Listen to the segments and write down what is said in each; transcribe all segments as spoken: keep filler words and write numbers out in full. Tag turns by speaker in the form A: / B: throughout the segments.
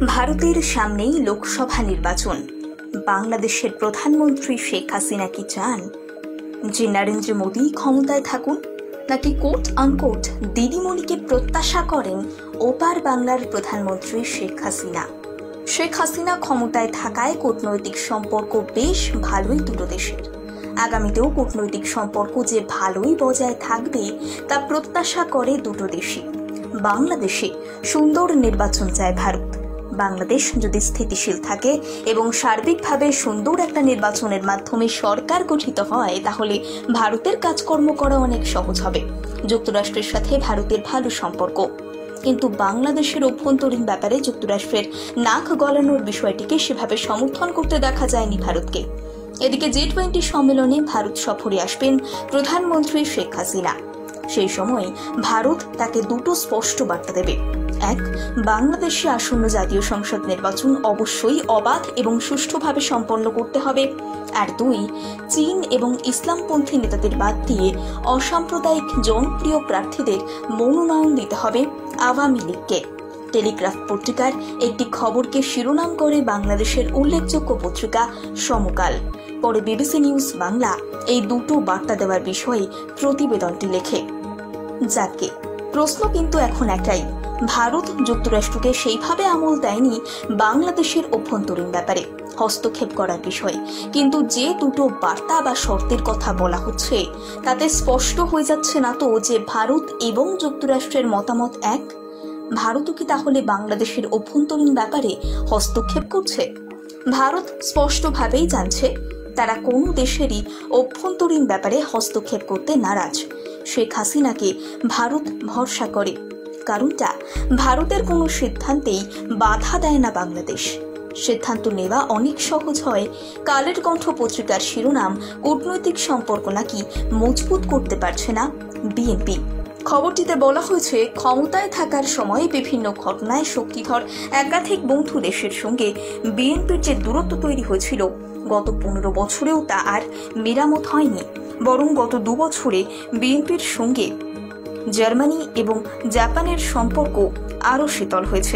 A: ভারতের সামনেই লোকসভা নির্বাচন। বাংলাদেশের প্রধানমন্ত্রী শেখ হাসিনা কি চান যে নরেন্দ্র মোদী ক্ষমতায় থাকুন, নাকি কোট আনকোট দিদিমণিকে প্রত্যাশা করেন ওপার বাংলার প্রধানমন্ত্রী শেখ হাসিনা? শেখ হাসিনা ক্ষমতায় থাকায় কূটনৈতিক সম্পর্ক বেশ ভালোই দুটো দেশের। আগামীতেও কূটনৈতিক সম্পর্ক যে ভালোই বজায় থাকবে তা প্রত্যাশা করে দুটো দেশই। বাংলাদেশে সুন্দর নির্বাচন চায় ভারত। বাংলাদেশ যদি স্থিতিশীল থাকে এবং সার্বিকভাবে সুন্দর একটা নির্বাচনের মাধ্যমে সরকার গঠিত হয়, তাহলে ভারতের কাজকর্ম করা অনেক সহজ হবে। যুক্তরাষ্ট্রের সাথে ভারতের ভালো সম্পর্ক, কিন্তু বাংলাদেশের অভ্যন্তরীণ ব্যাপারে যুক্তরাষ্ট্রের নাক গলানোর বিষয়টিকে সেভাবে সমর্থন করতে দেখা যায়নি ভারতকে। এদিকে জি টোয়েন্টি সম্মেলনে ভারত সফরে আসবেন প্রধানমন্ত্রী শেখ হাসিনা। সেই সময় ভারত তাকে দুটো স্পষ্ট বার্তা দেবে। এক, বাংলাদেশে আসন্ন জাতীয় সংসদ নির্বাচন অবশ্যই অবাধ এবং সুষ্ঠুভাবে সম্পন্ন করতে হবে। আর দুই, চীন এবং ইসলামপন্থী নেতাদের বাদ দিয়ে অসাম্প্রদায়িক জনপ্রিয় প্রার্থীদের মনোনয়ন দিতে হবে আওয়ামী লীগকে। টেলিগ্রাফ পত্রিকার একটি খবরকে শিরোনাম করে বাংলাদেশের উল্লেখযোগ্য পত্রিকা সমকাল পরে বিবিসি নিউজ বাংলা এই দুটো বার্তা দেওয়ার বিষয়ে প্রতিবেদনটি লেখে। যাকে প্রশ্ন কিন্তু এখন একটাই, ভারত যুক্তরাষ্ট্রকে সেইভাবে আমল দেয়নি বাংলাদেশের অভ্যন্তরীণ ব্যাপারে হস্তক্ষেপ করার বিষয়ে, কিন্তু যে দুটো বার্তা বা শর্তের কথা বলা হচ্ছে তাতে স্পষ্ট হয়ে যাচ্ছে না তো যে ভারত এবং যুক্তরাষ্ট্রের মতামত এক? ভারতও কি তাহলে বাংলাদেশের অভ্যন্তরীণ ব্যাপারে হস্তক্ষেপ করছে? ভারত স্পষ্টভাবেই জানছে তারা কোনো দেশেরই অভ্যন্তরীণ ব্যাপারে হস্তক্ষেপ করতে নারাজ। শেখ হাসিনাকে ভারত ভরসা করে, কারণটা ভারতের কোনো সিদ্ধান্তেই বাধা দেয় না বাংলাদেশ। সিদ্ধান্ত নেওয়া অনেক সহজ হয়। কালের কণ্ঠ পত্রিকার শিরোনাম, কূটনৈতিক সম্পর্ক নাকি মজবুত করতে পারছে না বিএনপি। খবরটিতে বলা হয়েছে, ক্ষমতায় থাকার সময় বিভিন্ন ঘটনায় শক্তিধর একাধিক বন্ধু দেশের সঙ্গে বিএনপির যে দূরত্ব তৈরি হয়েছিল, গত পনেরো বছরেও তা আর মেরামত হয়নি। বরং গত দু বছরে বিএনপির সঙ্গে জার্মানি এবং জাপানের সম্পর্ক আরও শীতল হয়েছে।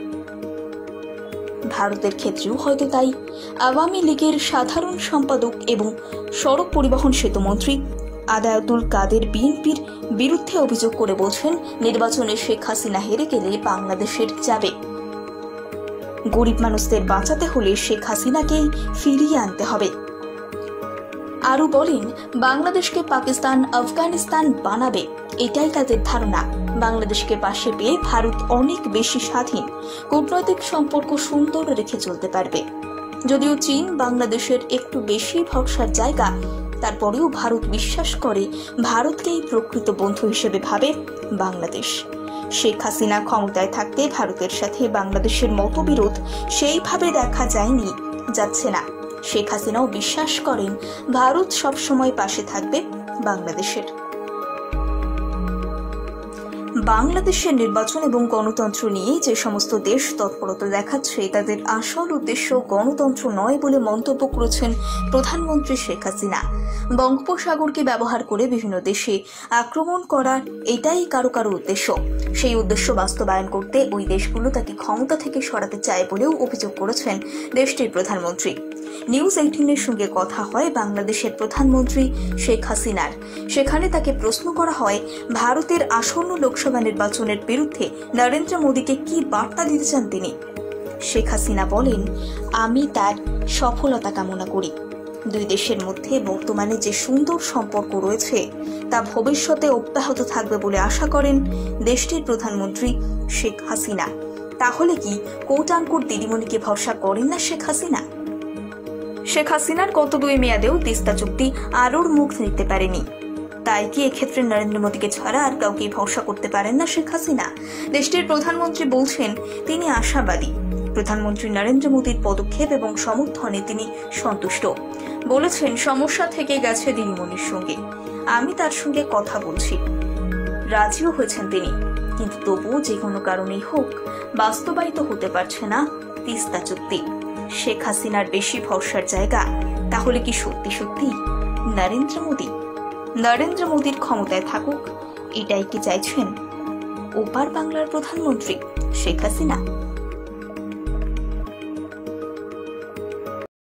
A: ভারতের ক্ষেত্রেও হয়তো তাই। আওয়ামী লীগের সাধারণ সম্পাদক এবং সড়ক পরিবহন সেতুমন্ত্রী আদায়তুল কাদের বিএনপির বিরুদ্ধে অভিযোগ করে বলছেন, নির্বাচনে শেখ হাসিনা হেরে গেলে বাংলাদেশের যাবে। গরিব মানুষদের বাঁচাতে হলে শেখ হাসিনাকেই ফিরিয়ে আনতে হবে। আরও বলেন, বাংলাদেশকে পাকিস্তান আফগানিস্তান বানাবে, এটাই তাদের ধারণা। বাংলাদেশকে পাশে পেয়ে ভারত অনেক বেশি স্বাধীন কূটনৈতিক সম্পর্ক সুন্দর রেখে চলতে পারবে। যদিও চীন বাংলাদেশের একটু বেশি ভরসার জায়গা, তারপরেও ভারত বিশ্বাস করে ভারতকেই প্রকৃত বন্ধু হিসেবে ভাবে বাংলাদেশ। শেখ হাসিনা ক্ষমতায় থাকতে ভারতের সাথে বাংলাদেশের মতবিরোধ সেইভাবে দেখা যায়নি, যাচ্ছে না। শেখ হাসিনাও বিশ্বাস করেন ভারত সবসময় পাশে থাকবে বাংলাদেশের। বাংলাদেশের নির্বাচন এবং গণতন্ত্র নিয়ে যে সমস্ত দেশ তৎপরতা দেখাচ্ছে, তাদের আসল উদ্দেশ্য গণতন্ত্র নয় বলে মন্তব্য করেছেন প্রধানমন্ত্রী শেখ হাসিনা। বঙ্গোপসাগরকে ব্যবহার করে বিভিন্ন দেশে আক্রমণ করার এটাই কারো কারো উদ্দেশ্য। সেই উদ্দেশ্য বাস্তবায়ন করতে ওই দেশগুলো তাকে ক্ষমতা থেকে সরাতে চায় বলেও অভিযোগ করেছেন দেশটির প্রধানমন্ত্রী। নিউজ এইটিনের সঙ্গে কথা হয় বাংলাদেশের প্রধানমন্ত্রী শেখ হাসিনার। সেখানে তাকে প্রশ্ন করা হয়, ভারতের আসন্ন লোকসভা নির্বাচনের বিরুদ্ধে নরেন্দ্র মোদীকে কি বার্তা দিতে চান তিনি। শেখ হাসিনা বলেন, আমি তার সফলতা কামনা করি। দুই দেশের মধ্যে বর্তমানে যে সুন্দর সম্পর্ক রয়েছে তা ভবিষ্যতে অব্যাহত থাকবে বলে আশা করেন দেশটির প্রধানমন্ত্রী শেখ হাসিনা। তাহলে কি কোট আনকোট দিদিমণিকে ভরসা করেন না শেখ হাসিনা? শেখ হাসিনার গত দুই মেয়াদেও তিস্তা চুক্তি আলোর মুখ দেখতে পারেনি। তাই কি এক্ষেত্রে নরেন্দ্র মোদীকে ছাড়া আর কাউকে ভরসা করতে পারেন না শেখ হাসিনা? দেশটির প্রধানমন্ত্রী বলছেন তিনি আশাবাদী। প্রধানমন্ত্রী নরেন্দ্র মোদীর পদক্ষেপ এবং সমর্থনে তিনি সন্তুষ্ট। বলেছেন, সমস্যা থেকে গেছে দিদিমণির সঙ্গে, আমি তার সঙ্গে কথা বলছি। রাজিও হয়েছেন তিনি, কিন্তু তবুও যে কোনো কারণেই হোক বাস্তবায়িত হতে পারছে না তিস্তা চুক্তি। শেখ হাসিনার বেশি ভরসার জায়গা তাহলে কি সত্যি সত্যি নরেন্দ্র মোদী? নরেন্দ্র মোদীর ক্ষমতায় থাকুক, এটাই কি চাইছেন ওপার বাংলার প্রধানমন্ত্রী শেখ হাসিনা?